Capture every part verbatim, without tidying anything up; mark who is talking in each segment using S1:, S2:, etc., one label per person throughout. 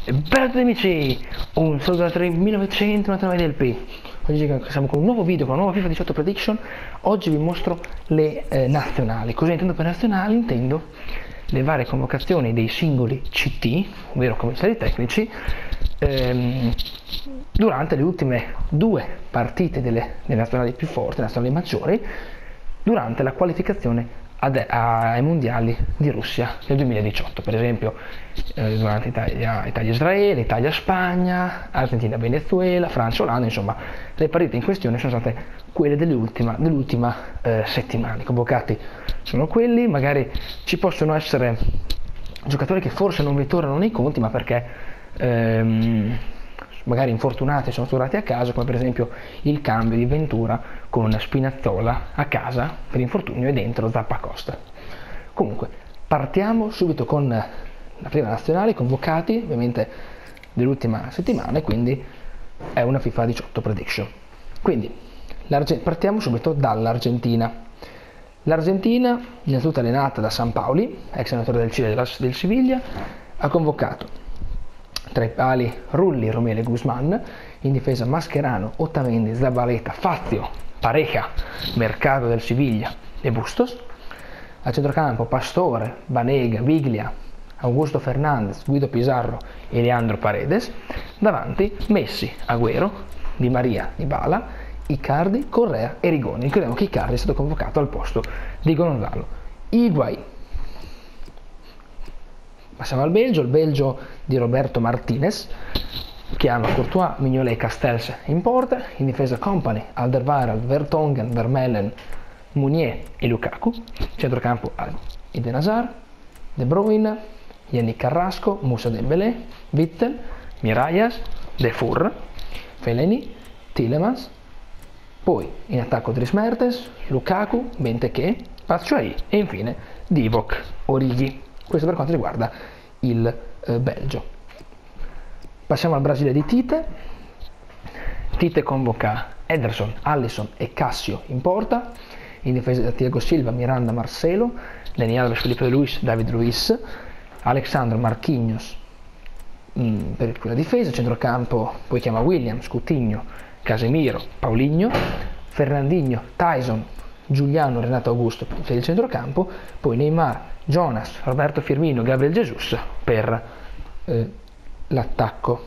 S1: Bella amici, un saluto da tremilanovecentonovantanove del P. Oggi siamo con un nuovo video, con una nuova FIFA diciotto Prediction. Oggi vi mostro le eh, nazionali. Cosa intendo per nazionali? Intendo le varie convocazioni dei singoli C T, ovvero commissari tecnici, ehm, durante le ultime due partite delle, delle nazionali più forti, le nazionali maggiori, durante la qualificazione ai mondiali di Russia nel duemiladiciotto, per esempio eh, durante Italia, Italia-Israele, Italia-Spagna, Argentina-Venezuela, Francia-Olanda. Insomma, le partite in questione sono state quelle dell'ultima, dell'ultima eh, settimana. I convocati sono quelli, magari ci possono essere giocatori che forse non ritornano nei conti, ma perché ehm, magari infortunati sono tornati a casa, come per esempio il cambio di Ventura con Spinazzola a casa per infortunio e dentro Zappacosta. Comunque partiamo subito con la prima nazionale, convocati ovviamente dell'ultima settimana, e quindi è una FIFA diciotto Prediction. Quindi partiamo subito dall'Argentina. L'Argentina, innanzitutto allenata da Sampaoli, ex allenatore del Cile e del Siviglia, ha convocato tra i pali Rulli, Romelu e Guzman, in difesa Mascherano, Otamendi, Zabaleta, Fazio, Pareja, Mercado del Siviglia e Bustos. A centrocampo Pastore, Banega, Viglia, Augusto Fernandez, Guido Pizarro e Leandro Paredes. Davanti Messi, Agüero, Di Maria, Dybala, Icardi, Correa e Rigoni. Ricordiamo che Icardi è stato convocato al posto di Gonzalo Higuaín. Passiamo al Belgio, il Belgio di Roberto Martinez, chiama Courtois, Mignolet e Castells in porta, in difesa Kompany, Alderweireld, Vertonghen, Vermeulen, Meunier e Lukaku, centrocampo Eden Hazard, De Bruyne, Yannick Carrasco, Moussa Dembélé, Witzel, Mirallas, Defour, Fellaini, Tielemans, poi in attacco Dries Mertens, Lukaku, Benteke, Batshuayi e infine Divock Origi. Questo per quanto riguarda il eh, Belgio. Passiamo al Brasile di Tite. Tite convoca Ederson, Alisson e Cassio in porta, in difesa da Thiago Silva, Miranda, Marcelo, Dani Alves, Felipe Luis, David Luiz, Alexandro, Marquinhos mh, per la difesa, centrocampo poi chiama Williams, Coutinho, Casemiro, Paulinho, Fernandinho, Tyson, Giuliano, Renato Augusto per il centrocampo, poi Neymar, Jonas, Roberto Firmino, Gabriel Jesus per eh, l'attacco.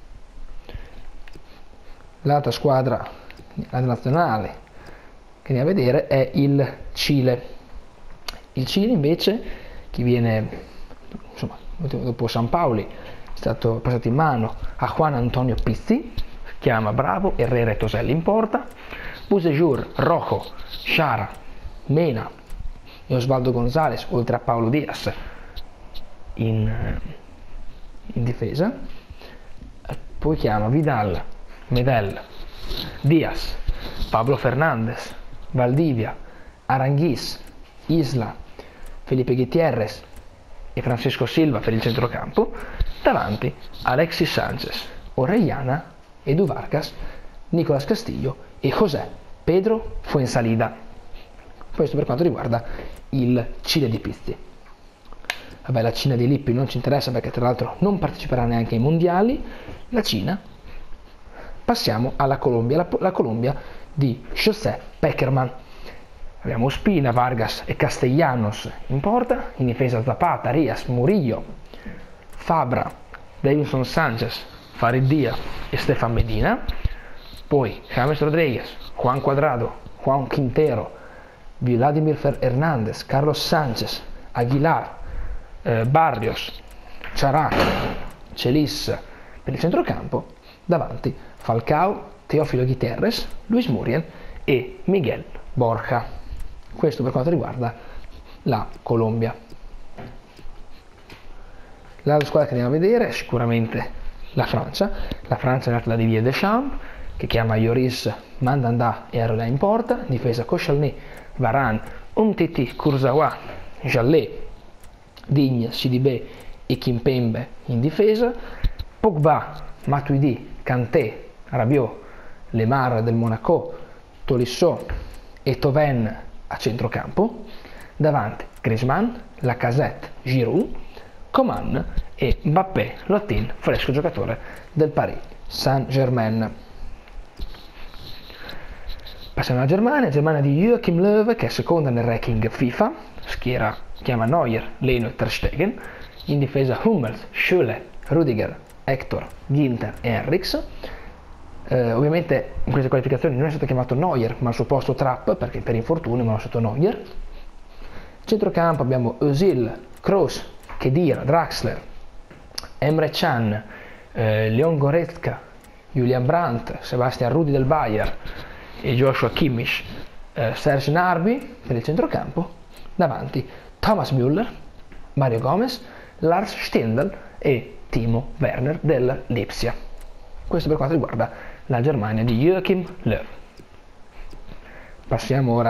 S1: L'altra squadra, la nazionale che andiamo a vedere, è il Cile. Il Cile invece, che viene, insomma, dopo Sampaoli, è stato passato in mano a Juan Antonio Pizzi, chiama Bravo, Herrera e Toselli in porta, Busejur, Rojo, Shara, Mena e Osvaldo Gonzalez, oltre a Paulo Diaz in, in difesa. Poi chiama Vidal, Medel, Diaz, Pablo Fernandez, Valdivia, Aranguiz, Isla, Felipe Gutierrez e Francisco Silva per il centrocampo. Davanti Alexis Sanchez, Orellana, Edu Vargas, Nicolas Castillo e José Pedro Fuensalida. Questo per quanto riguarda il Cile di Pizzi. Vabbè, la Cina di Lippi non ci interessa perché tra l'altro non parteciperà neanche ai mondiali. La Cina. Passiamo alla Colombia, la, la Colombia di José Pekerman. Abbiamo Ospina, Vargas e Castellanos in porta, in difesa Zapata, Arias, Murillo, Fabra, Davinson Sanchez, Farid Díaz e Stefan Medina. Poi James Rodríguez, Juan Cuadrado, Juan Quintero, Vladimir Hernández, Carlos Sánchez, Aguilar, eh, Barrios, Charak, Celis per il centrocampo. Davanti Falcao, Teófilo Gutiérrez, Luis Muriel e Miguel Borja. Questo per quanto riguarda la Colombia. L'altra squadra che andiamo a vedere è sicuramente la Francia. La Francia è nata da Didier Deschamps, che chiama Lloris, Mandanda e Areola in porta, in difesa Koscielny, Varane, Umtiti, Kurzawa, Jallet, Digne, Sidibé e Kimpembe in difesa, Pogba, Matuidi, Kanté, Rabiot, Lemar del Monaco, Tolisso e Thauvin a centrocampo. Davanti Griezmann, Lacazette, Giroud, Coman e Mbappé, Lotin, fresco giocatore del Paris Saint-Germain. Passiamo alla Germania, Germania di Joachim Löw, che è seconda nel ranking FIFA, schiera chiama Neuer, Leno e Ter Stegen, in difesa Hummels, Schürrle, Rudiger, Hector, Ginter e Henrichs. Eh, ovviamente in queste qualificazioni non è stato chiamato Neuer, ma al suo posto Trapp, perché per infortunio mi hanno stato Neuer. Centrocampo abbiamo Özil, Kroos, Khedira, Draxler, Emre Can, eh, Leon Goretzka, Julian Brandt, Sebastian Rudi del Bayern e Joshua Kimmich, eh, Serge Gnabry per il centrocampo, davanti Thomas Müller, Mario Gomez, Lars Stindl e Timo Werner del Lipsia. Questo per quanto riguarda la Germania di Joachim Löw. Passiamo ora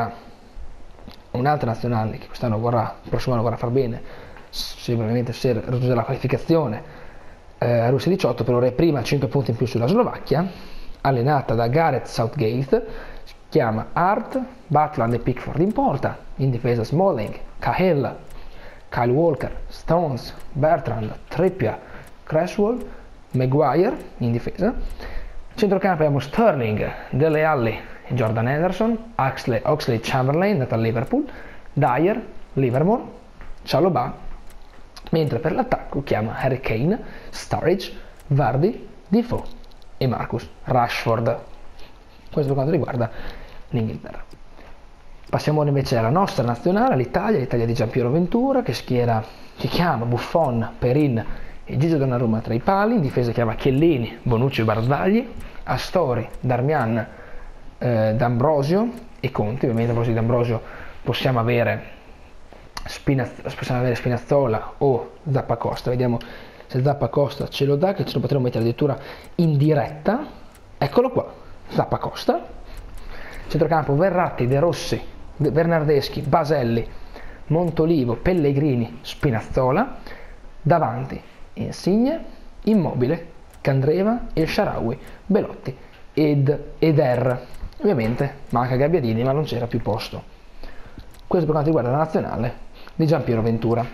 S1: a un'altra nazionale che quest'anno vorrà, il prossimo anno vorrà far bene, sicuramente se raggiunge la qualificazione eh, a Russia diciotto, per ora è prima, cinque punti in più sulla Slovacchia, allenata da Gareth Southgate, si chiama Hart, Butland e Pickford in porta, in difesa Smalling, Cahill, Kyle Walker, Stones, Bertrand, Trippier, Cresswell, Maguire in difesa. Centrocampo abbiamo Sterling, Dele Alli, Jordan Henderson, Oxley, Oxley Chamberlain, data a Liverpool, Dyer, Livermore, Chalobah, mentre per l'attacco chiama Harry Kane, Sturridge, Vardy, Defoe e Marcus Rashford. Questo per quanto riguarda l'Inghilterra. Passiamo ora invece alla nostra nazionale, l'Italia, l'Italia di Giampiero Ventura, che schiera, che chiama Buffon, Perin e Gigio Donnarumma tra i pali, in difesa chiama Chiellini, Bonucci e Barzagli, Astori, Darmian, eh, D'Ambrosio e Conti. Ovviamente a proposito di D'Ambrosio possiamo avere, Spinaz- possiamo avere Spinazzola o Zappacosta, vediamo se Zappacosta ce lo dà, che ce lo potremo mettere addirittura in diretta. Eccolo qua, Zappacosta. Centrocampo Verratti, De Rossi, Bernardeschi, Baselli, Montolivo, Pellegrini, Spinazzola, davanti Insigne, Immobile, Candreva, El Shaarawy, Belotti ed Eder. Ovviamente manca Gabbiadini, ma non c'era più posto. Questo per quanto riguarda la nazionale di Giampiero Ventura.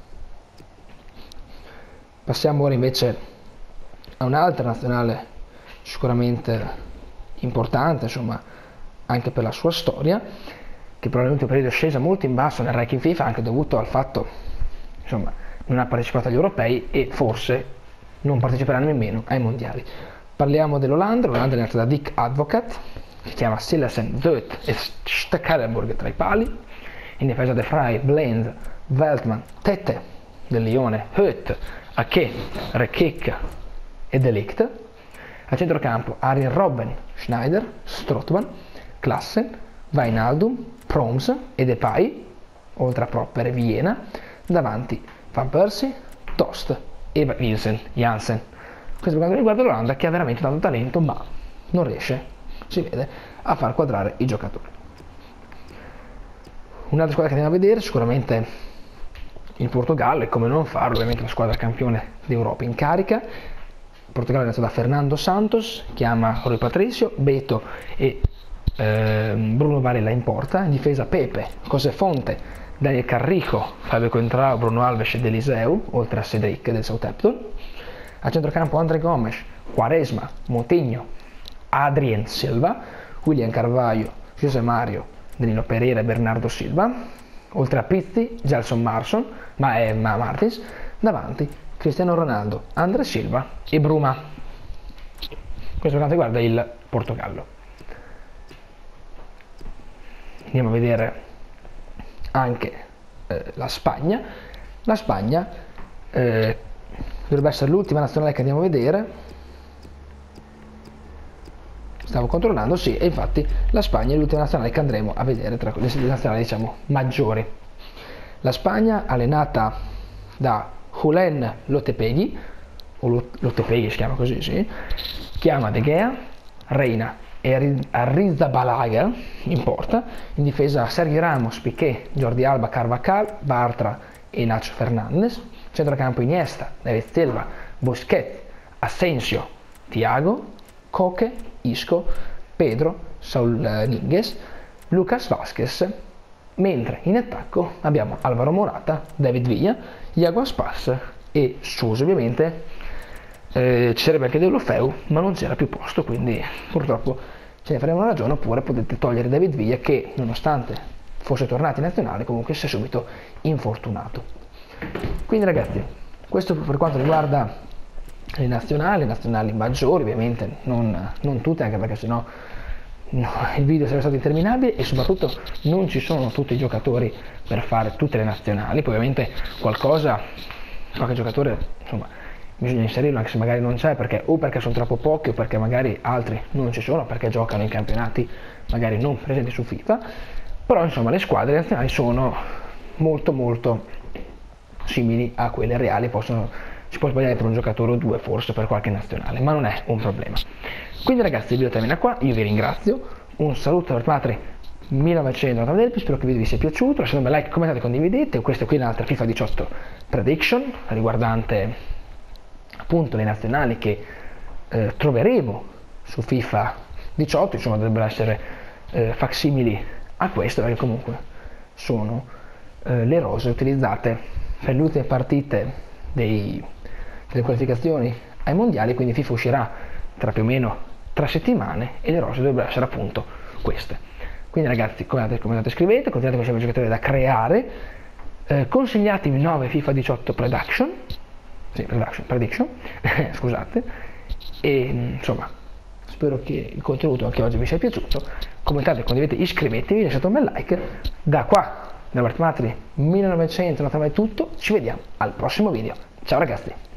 S1: Passiamo ora invece a un'altra nazionale sicuramente importante, insomma, anche per la sua storia, che probabilmente un periodo è scesa molto in basso nel ranking FIFA, anche dovuto al fatto, insomma, non ha partecipato agli europei e forse non parteciperà nemmeno ai mondiali. Parliamo dell'Olanda, l'Olanda è nata da Dick Advocat, che chiama Sillersen, Zoet e Stekelenburg tra i pali, in difesa De Vrij, Blend, Veltman, Tete del Lione, Höth, Ake, Rekek e De Ligt. A centrocampo Arjen Robben, Schneider, Strootman, Klassen, Wijnaldum, Proms e Depay, oltre a Propper e Viena, davanti Van Persie, Tost e Wilson Jansen. Questo per quanto riguarda l'Olanda, che ha veramente tanto talento, ma non riesce, si vede, a far quadrare i giocatori. Un'altra squadra che andiamo a vedere sicuramente il Portogallo, e come non farlo, ovviamente la squadra campione d'Europa in carica. Il Portogallo è nato da Fernando Santos, chiama Rui Patricio, Beto e eh, Bruno Varela in porta, in difesa Pepe, José Fonte, Daniel Carrico, Fabio Contrao, Bruno Alves ed Eliseu, oltre a Cedric del Southampton. A centrocampo André Gomes, Quaresma, Moutinho, Adrien Silva, William Carvalho, José Mario, Danilo Pereira e Bernardo Silva, oltre a Pizzi, Gelson Marson, ma è ma Martins, davanti Cristiano Ronaldo, André Silva e Bruma. Questo per quanto riguarda il Portogallo. Andiamo a vedere anche eh, la Spagna. La Spagna eh, dovrebbe essere l'ultima nazionale che andiamo a vedere. Stavo controllando, sì, e infatti la Spagna è l'ultima nazionale che andremo a vedere tra le nazionali, diciamo, maggiori. La Spagna, allenata da Julen Lopetegui, o Lopetegui si chiama così, sì, chiama De Gea, Reina e Arrizabalaga in porta, in difesa Sergio Ramos, Piqué, Jordi Alba, Carvajal, Bartra e Nacho Fernandez, centrocampo Iniesta, David Silva, Busquets, Asensio, Thiago, Koke, Isco, Pedro, Saul Niguez, Lucas Vázquez, mentre in attacco abbiamo Alvaro Morata, David Villa, Iago Aspas e Suso ovviamente, eh, ci sarebbe anche Deulofeu, ma non c'era più posto, quindi purtroppo ce ne faremo una ragione, oppure potete togliere David Villa che nonostante fosse tornato in nazionale comunque si è subito infortunato. Quindi ragazzi, questo per quanto riguarda le nazionali, le nazionali maggiori ovviamente, non, non tutte, anche perché sennò no, il video sarebbe stato interminabile e soprattutto non ci sono tutti i giocatori per fare tutte le nazionali. Poi ovviamente qualcosa, qualche giocatore insomma bisogna inserirlo anche se magari non c'è, perché o perché sono troppo pochi o perché magari altri non ci sono perché giocano in campionati magari non presenti su FIFA. Però insomma le squadre nazionali sono molto molto simili a quelle reali, possono, si può sbagliare per un giocatore o due forse per qualche nazionale, ma non è un problema. Quindi ragazzi il video termina qua, io vi ringrazio, un saluto da Patri millenovecentonovantanove, spero che il video vi sia piaciuto, lasciate un bel like, commentate, condividete. Questa qui è un'altra FIFA diciotto prediction riguardante appunto le nazionali che eh, troveremo su FIFA diciotto, insomma dovrebbero essere eh, facsimili a questo, perché comunque sono eh, le rose utilizzate per le ultime partite dei, delle qualificazioni ai mondiali, quindi FIFA uscirà tra più o meno tre settimane e le rose dovrebbero essere appunto queste. Quindi ragazzi, commentate, commentate, scrivete, continuate con questi giocatori da creare, eh, consigliatemi nove FIFA diciotto Production, sì, Production, Prediction, scusate, e insomma spero che il contenuto anche oggi vi sia piaciuto. Commentate, condividete, iscrivetevi, lasciate un bel like. Da qua, da Roberto Matri millenovecentonovantanove è tutto, ci vediamo al prossimo video. Ciao ragazzi!